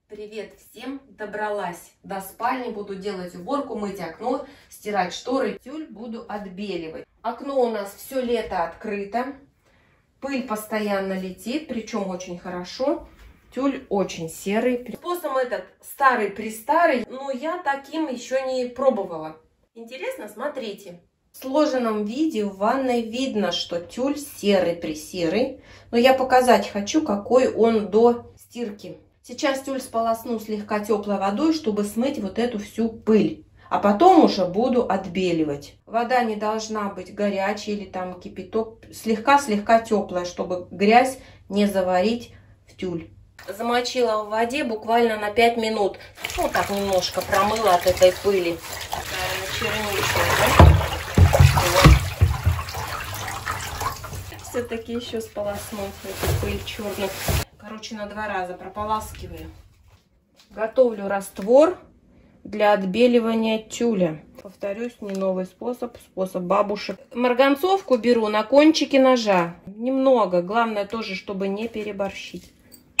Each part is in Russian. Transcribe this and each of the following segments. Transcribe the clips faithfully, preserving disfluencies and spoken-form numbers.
Привет всем! Добралась до спальни, буду делать уборку, мыть окно, стирать шторы. Тюль буду отбеливать. Окно у нас все лето открыто, пыль постоянно летит, причем очень хорошо. Тюль очень серый. Способ этот старый-престарый, но я таким еще не пробовала. Интересно? Смотрите. В сложенном виде в ванной видно, что тюль серый-пресерый, но я показать хочу, какой он до стирки. Сейчас тюль сполосну слегка теплой водой, чтобы смыть вот эту всю пыль. А потом уже буду отбеливать. Вода не должна быть горячей или там кипяток. Слегка-слегка теплая, чтобы грязь не заварить в тюль. Замочила в воде буквально на пять минут. Вот так немножко промыла от этой пыли. Все-таки еще сполоснуть эту пыль черную. Короче, на два раза прополаскиваю. Готовлю раствор для отбеливания тюля. Повторюсь, не новый способ, способ бабушек. Марганцовку беру на кончике ножа. Немного, главное тоже, чтобы не переборщить.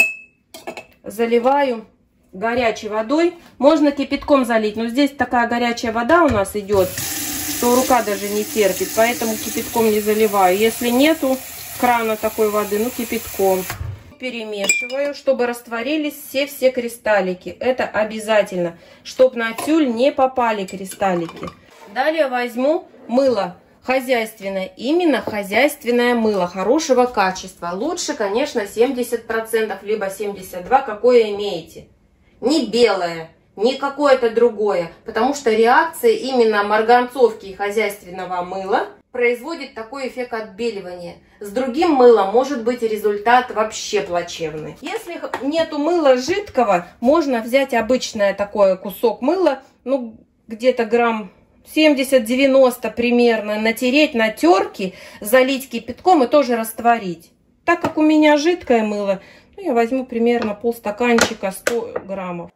Заливаю горячей водой. Можно кипятком залить, но здесь такая горячая вода у нас идет, что рука даже не терпит, поэтому кипятком не заливаю. Если нету крана такой воды, ну кипятком. Перемешиваю, чтобы растворились все-все кристаллики. Это обязательно, чтобы на тюль не попали кристаллики. Далее возьму мыло хозяйственное, именно хозяйственное мыло хорошего качества. Лучше, конечно, семьдесят процентов, либо семьдесят два процента, какое имеете. Не белое, не какое-то другое, потому что реакция именно марганцовки и хозяйственного мыла производит такой эффект отбеливания. С другим мылом может быть результат вообще плачевный. Если нету мыла жидкого, можно взять обычное такое кусок мыла, ну где-то грамм семьдесят-девяносто примерно, натереть на терке, залить кипятком и тоже растворить. Так как у меня жидкое мыло, ну, я возьму примерно полстаканчика, сто граммов.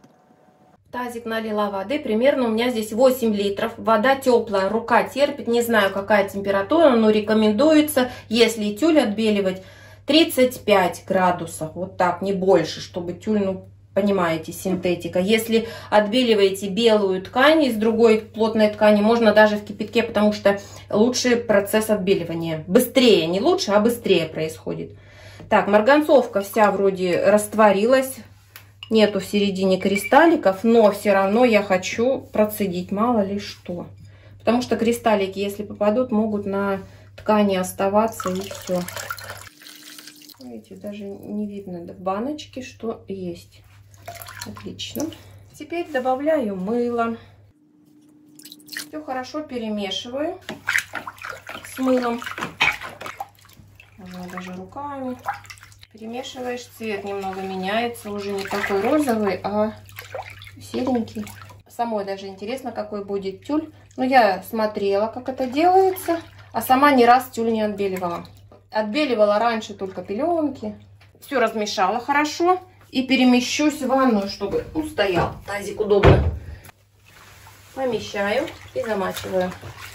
В тазик налила воды, примерно у меня здесь восемь литров. Вода теплая, рука терпит, не знаю какая температура, но рекомендуется, если тюль отбеливать, тридцать пять градусов. Вот так, не больше, чтобы тюль, ну, понимаете, синтетика. Если отбеливаете белую ткань из другой плотной ткани, можно даже в кипятке, потому что лучший процесс отбеливания. Быстрее, не лучше, а быстрее происходит. Так, марганцовка вся вроде растворилась. Нету в середине кристалликов, но все равно я хочу процедить, мало ли что. Потому что кристаллики, если попадут, могут на ткани оставаться и все. Видите, даже не видно в баночке, что есть. Отлично. Теперь добавляю мыло. Все хорошо перемешиваю с мылом. Можно даже руками. Перемешиваешь, цвет немного меняется, уже не такой розовый, а серенький. Самой даже интересно, какой будет тюль. Но я смотрела, как это делается, а сама ни раз тюль не отбеливала. Отбеливала раньше только пеленки. Все размешала хорошо и перемещусь в ванную, чтобы ну, стоял тазик удобно. Помещаю и замачиваю.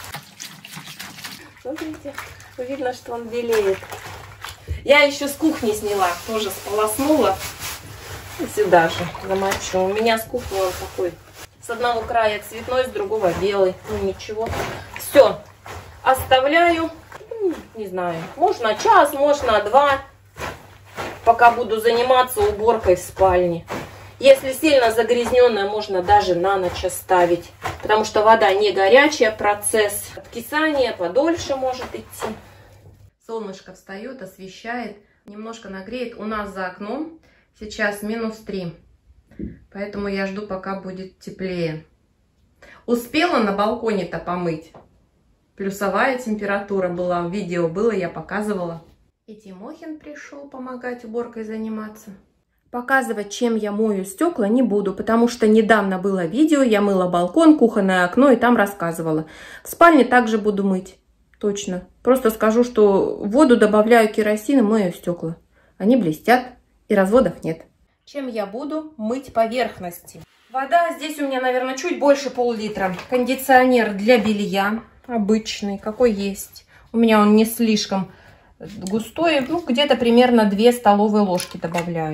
Смотрите, видно, что он белеет. Я еще с кухни сняла, тоже сполоснула. И сюда же замочу. У меня с кухни он такой. С одного края цветной, с другого белый. Ну ничего. Все. Оставляю. Не знаю. Можно час, можно два. Пока буду заниматься уборкой в спальне. Если сильно загрязненная, можно даже на ночь оставить. Потому что вода не горячая. Процесс откисания подольше может идти. Солнышко встает, освещает, немножко нагреет. У нас за окном сейчас минус три. Поэтому я жду, пока будет теплее. Успела на балконе-то помыть. Плюсовая температура была. В видео было, я показывала. И Тимохин пришел помогать уборкой заниматься. Показывать, чем я мою стекла, не буду, потому что недавно было видео, я мыла балкон, кухонное окно и там рассказывала. В спальне также буду мыть. Точно. Просто скажу, что в воду добавляю керосин и мою стекла. Они блестят и разводов нет. Чем я буду мыть поверхности? Вода здесь у меня, наверное, чуть больше пол-литра. Кондиционер для белья обычный, какой есть. У меня он не слишком густой. Ну, где-то примерно две столовые ложки добавляю.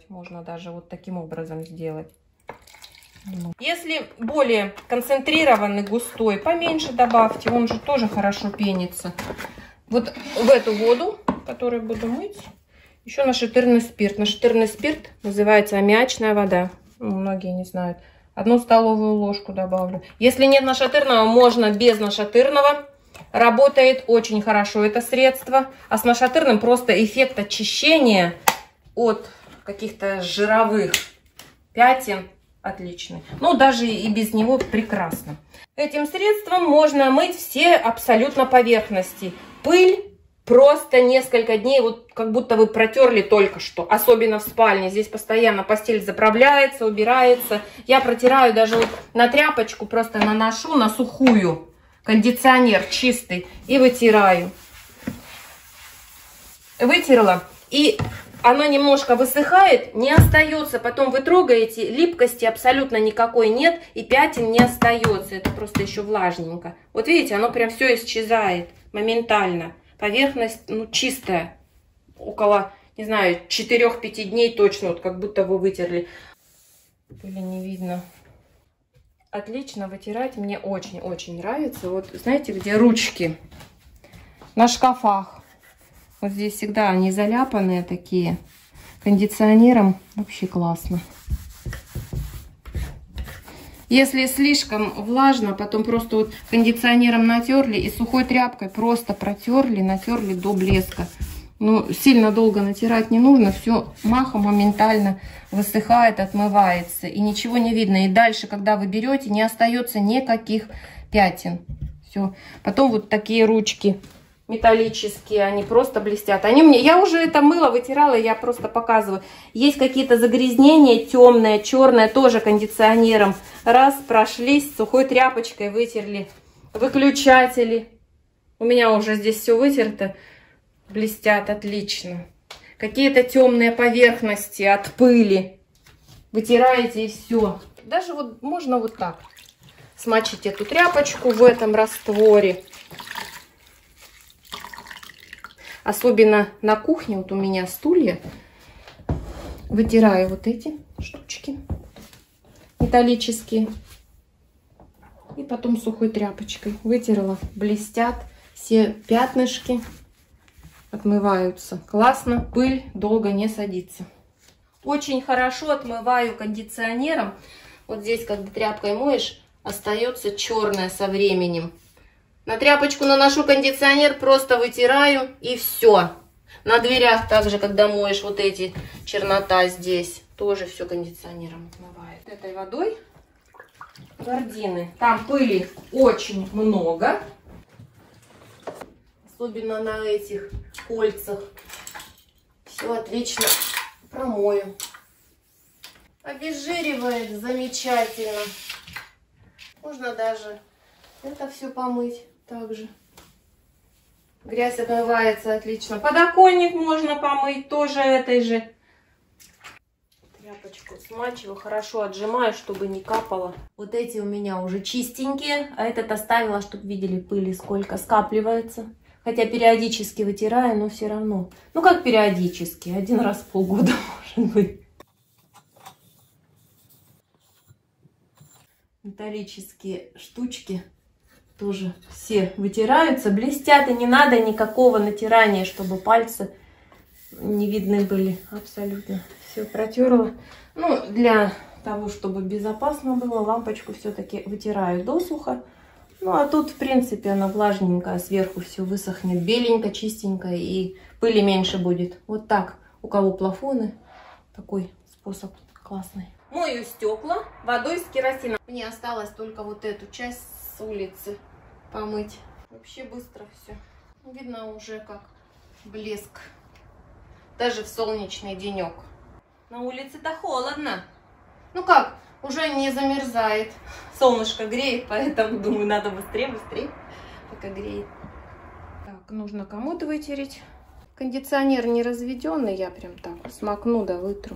Можно даже вот таким образом сделать. Если более концентрированный, густой, поменьше добавьте. Он же тоже хорошо пенится. Вот в эту воду, которую буду мыть, еще нашатырный спирт. Нашатырный спирт называется аммиачная вода. Многие не знают. Одну столовую ложку добавлю. Если нет нашатырного, можно без нашатырного. Работает очень хорошо это средство. А с нашатырным просто эффект очищения от каких-то жировых пятен отличный. Ну, даже и без него прекрасно. Этим средством можно мыть все абсолютно поверхности. Пыль просто несколько дней, вот как будто вы протерли только что. Особенно в спальне. Здесь постоянно постель заправляется, убирается. Я протираю даже вот на тряпочку, просто наношу на сухую. Кондиционер чистый. И вытираю. Вытерла. И оно немножко высыхает, не остается. Потом вы трогаете, липкости абсолютно никакой нет. И пятен не остается. Это просто еще влажненько. Вот видите, оно прям все исчезает моментально. Поверхность, ну, чистая. Около, не знаю, четырёх-пяти дней точно. Вот как будто вы вытерли. Или не видно. Отлично вытирать. Мне очень-очень нравится. Вот знаете, где ручки? На шкафах. Вот здесь всегда они заляпанные такие. Кондиционером вообще классно. Если слишком влажно, потом просто вот кондиционером натерли и сухой тряпкой просто протерли, натерли до блеска. Ну, сильно долго натирать не нужно. Все махом моментально высыхает, отмывается. И ничего не видно. И дальше, когда вы берете, не остается никаких пятен. Все. Потом вот такие ручки металлические, они просто блестят. Они мне, я уже это мыло вытирала, я просто показываю. Есть какие-то загрязнения, темное, черное, тоже кондиционером. Раз, прошлись, сухой тряпочкой вытерли. Выключатели. У меня уже здесь все вытерто. Блестят отлично. Какие-то темные поверхности от пыли. Вытираете и все. Даже вот можно вот так. Смочить эту тряпочку в этом растворе. Особенно на кухне, вот у меня стулья, вытираю вот эти штучки металлические. И потом сухой тряпочкой вытерла. Блестят все пятнышки, отмываются. Классно, пыль долго не садится. Очень хорошо отмываю кондиционером. Вот здесь, когда тряпкой моешь, остается черное со временем. На тряпочку наношу кондиционер, просто вытираю и все. На дверях также, когда моешь вот эти, чернота здесь, тоже все кондиционером отмывает. Этой водой гардины. Там пыли очень много. Особенно на этих кольцах. Все отлично промою. Обезжиривает замечательно. Можно даже это все помыть. Также грязь отмывается отлично. Подоконник можно помыть тоже этой же. Тряпочку смачиваю, хорошо отжимаю, чтобы не капало. Вот эти у меня уже чистенькие, а этот оставила, чтобы видели пыли, сколько скапливается. Хотя периодически вытираю, но все равно. Ну как периодически? Один раз в полгода, может быть. Металлические штучки тоже все вытираются, блестят, и не надо никакого натирания, чтобы пальцы не видны были абсолютно. Все протерла. Ну, для того, чтобы безопасно было, лампочку все-таки вытираю досуха. Ну, а тут, в принципе, она влажненькая, сверху все высохнет, беленько, чистенько, и пыли меньше будет. Вот так. У кого плафоны, такой способ классный. Мою стекла водой с керосином. Мне осталось только вот эту часть с улицы помыть. Вообще быстро все. Видно уже как блеск. Даже в солнечный денек. На улице-то холодно. Ну как, уже не замерзает. Солнышко греет, поэтому думаю, надо быстрее, быстрее, пока греет. Так, нужно комод вытереть. Кондиционер не разведенный, я прям так смакну да вытру.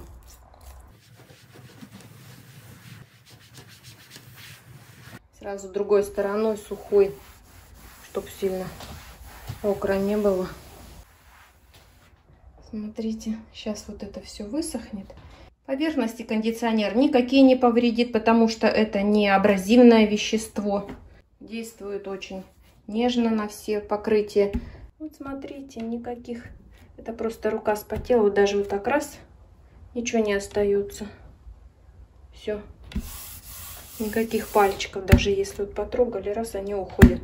Сразу другой стороной сухой, чтобы сильно мокро не было. Смотрите, сейчас вот это все высохнет. Поверхности кондиционер никакие не повредит, потому что это не абразивное вещество. Действует очень нежно на все покрытия. Вот смотрите, никаких. Это просто рука спотела, вот даже вот так раз, ничего не остается. Все. Никаких пальчиков, даже если вот потрогали, раз, они уходят.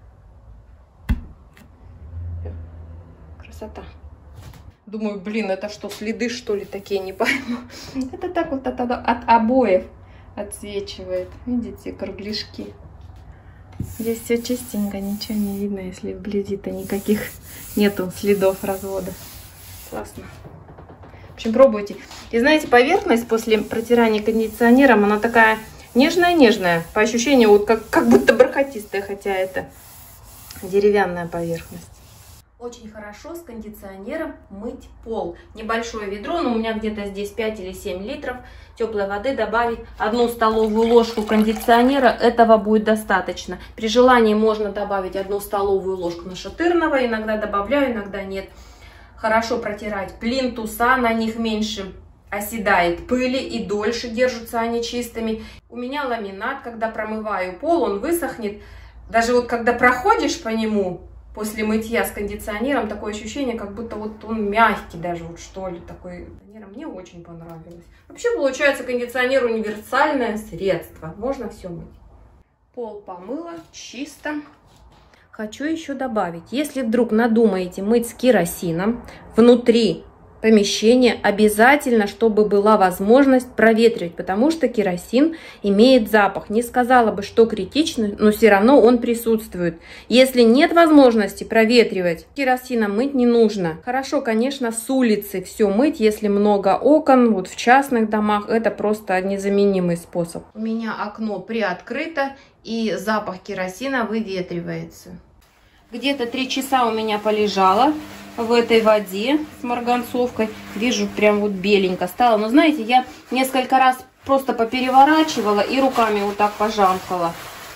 Всё. Красота. Думаю, блин, это что, следы, что ли, такие, не пойму. Это так вот от, от обоев отсвечивает. Видите, кругляшки. Здесь все чистенько, ничего не видно, если вблизи-то никаких нету следов развода. Классно. В общем, пробуйте. И знаете, поверхность после протирания кондиционером, она такая нежная-нежная. По ощущению, вот как, как будто бархатистая, хотя это деревянная поверхность. Очень хорошо с кондиционером мыть пол. Небольшое ведро, но у меня где-то здесь пять или семь литров теплой воды. Добавить одну столовую ложку кондиционера, этого будет достаточно. При желании можно добавить одну столовую ложку нашатырного. Иногда добавляю, иногда нет. Хорошо протирать плинтуса, на них меньше оседает пыли и дольше держатся они чистыми. У меня ламинат, когда промываю пол, он высохнет. Даже вот когда проходишь по нему после мытья с кондиционером, такое ощущение, как будто вот он мягкий даже, вот что ли, такой. Мне очень понравилось. Вообще, получается, кондиционер универсальное средство. Можно все мыть. Пол помыла, чисто. Хочу еще добавить, если вдруг надумаете мыть с керосином, внутри помещения обязательно, чтобы была возможность проветривать, потому что керосин имеет запах. Не сказала бы, что критично, но все равно он присутствует. Если нет возможности проветривать, керосином мыть не нужно. Хорошо, конечно, с улицы все мыть, если много окон, вот в частных домах, это просто незаменимый способ. У меня окно приоткрыто, и запах керосина выветривается. Где-то три часа у меня полежало в этой воде с марганцовкой. Вижу, прям вот беленько стало. Но знаете, я несколько раз просто попереворачивала и руками вот так пожамкала.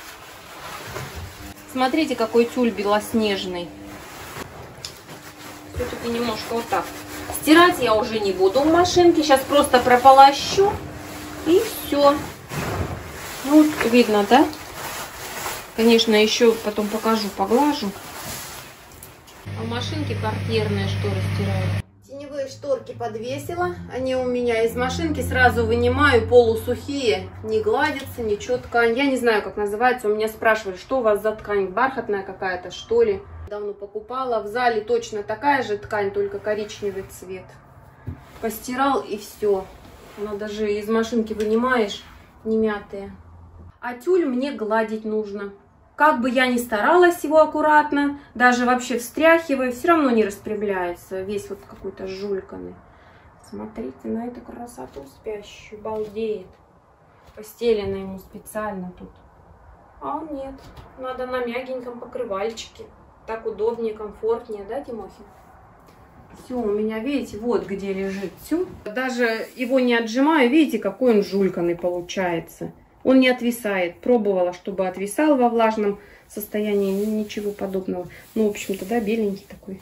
Смотрите, какой тюль белоснежный. Все-таки немножко вот так. Стирать я уже не буду в машинке. Сейчас просто прополощу. И все. Ну, видно, да? Конечно, еще потом покажу, поглажу. А в машинке портьерные шторы стираю. Теневые шторки подвесила. Они у меня из машинки. Сразу вынимаю, полусухие. Не гладятся, ничего, ткань. Я не знаю, как называется. У меня спрашивали, что у вас за ткань? Бархатная какая-то, что ли? Давно покупала. В зале точно такая же ткань, только коричневый цвет. Постирал и все. Она даже из машинки вынимаешь, не мятые. А тюль мне гладить нужно. Как бы я ни старалась его аккуратно, даже вообще встряхивая, все равно не распрямляется. Весь вот какой-то жульканный. Смотрите на эту красоту спящую, балдеет. Постелено ему специально тут. А он нет, надо на мягеньком покрывальчике. Так удобнее, комфортнее, да, Тимохин? Все, у меня, видите, вот где лежит тюль. Даже его не отжимаю, видите, какой он жульканный получается. Он не отвисает. Пробовала, чтобы отвисал во влажном состоянии. Ничего подобного. Ну, в общем-то, да, беленький такой.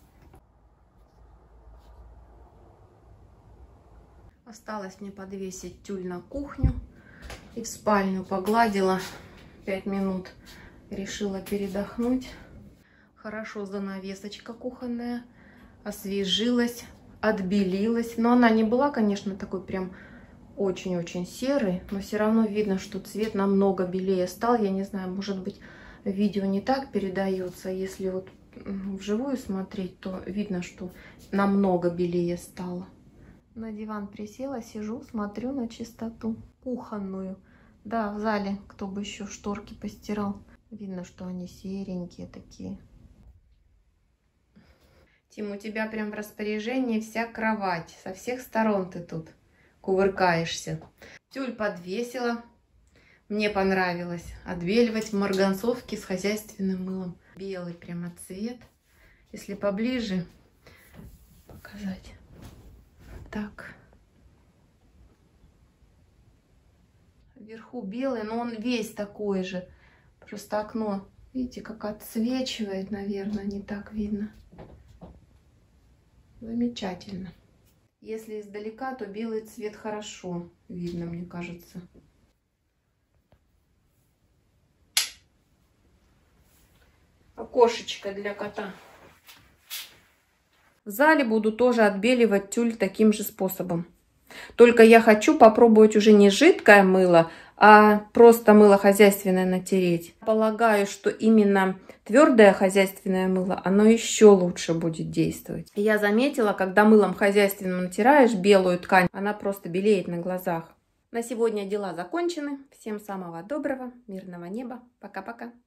Осталось мне подвесить тюль на кухню. И в спальню погладила. Пять минут решила передохнуть. Хорошо занавесочка кухонная. Освежилась, отбелилась. Но она не была, конечно, такой прям очень-очень серый, но все равно видно, что цвет намного белее стал. Я не знаю, может быть, видео не так передается. Если вот вживую смотреть, то видно, что намного белее стало. На диван присела, сижу, смотрю на чистоту кухонную. Да, в зале кто бы еще шторки постирал. Видно, что они серенькие такие. Тим, у тебя прям в распоряжении вся кровать. Со всех сторон ты тут кувыркаешься. Тюль подвесила. Мне понравилось отбеливать в марганцовке с хозяйственным мылом. Белый прямо цвет. Если поближе показать. Так. Вверху белый, но он весь такой же. Просто окно, видите, как отсвечивает, наверное, не так видно. Замечательно. Если издалека, то белый цвет хорошо видно, мне кажется. Окошечко для кота. В зале буду тоже отбеливать тюль таким же способом. Только я хочу попробовать уже не жидкое мыло, а просто мыло хозяйственное натереть. Полагаю, что именно твердое хозяйственное мыло, оно еще лучше будет действовать. Я заметила, когда мылом хозяйственным натираешь белую ткань, она просто белеет на глазах. На сегодня дела закончены. Всем самого доброго, мирного неба. Пока-пока.